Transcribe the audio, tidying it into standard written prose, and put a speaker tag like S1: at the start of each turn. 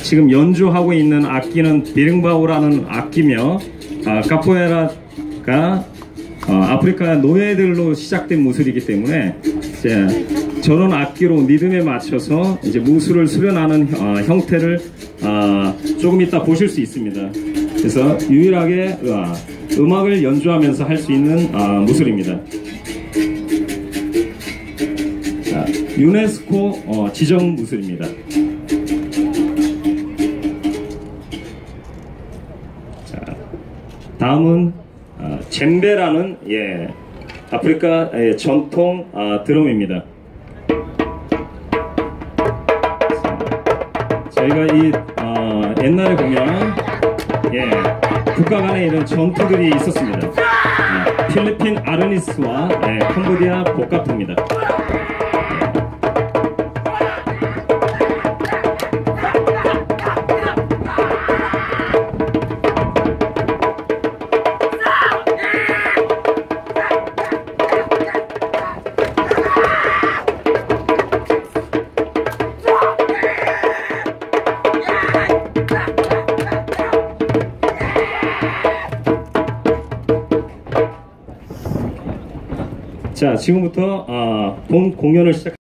S1: 지금 연주하고 있는 악기는 비릉바오라는 악기며 카포에라가 아프리카 노예들로 시작된 무술이기 때문에 이제 저런 악기로 리듬에 맞춰서 이제 무술을 수련하는 형태를 조금 이따 보실 수 있습니다. 그래서 유일하게 음악을 연주하면서 할 수 있는 무술입니다. 유네스코 지정 무술입니다. 자, 다음은 젬베라는 아프리카 전통 드럼입니다. 저희가 이 옛날에 보면 국가 간에 이런 전투들이 있었습니다. 필리핀 아르니스와 캄보디아 복가프입니다. 자, 지금부터 본 공연을 시작.